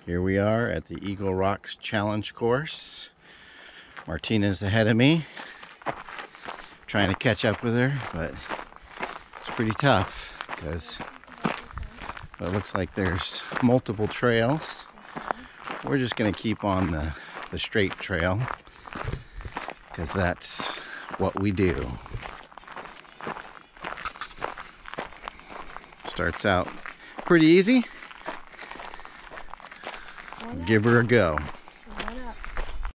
Here we are at the Eagle Rocks Challenge course. Martina's ahead of me. Trying to catch up with her, but it's pretty tough because it looks like there's multiple trails. We're just going to keep on the straight trail because that's what we do. Starts out pretty easy. Give her a go.